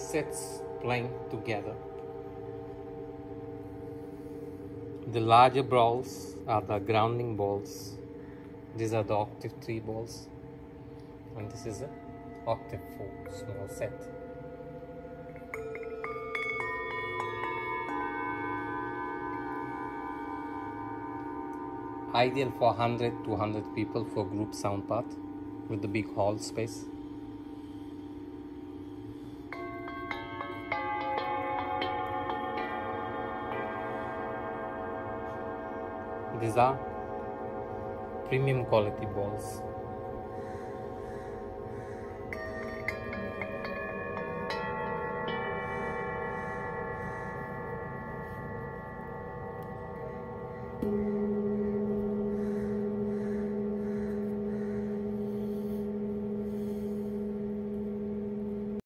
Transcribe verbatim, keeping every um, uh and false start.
sets playing together. The larger balls are the grounding balls. These are the octave three balls, and this is a octave four small set. Ideal for one hundred to one hundred people for group sound part with the big hall space. These are premium quality balls.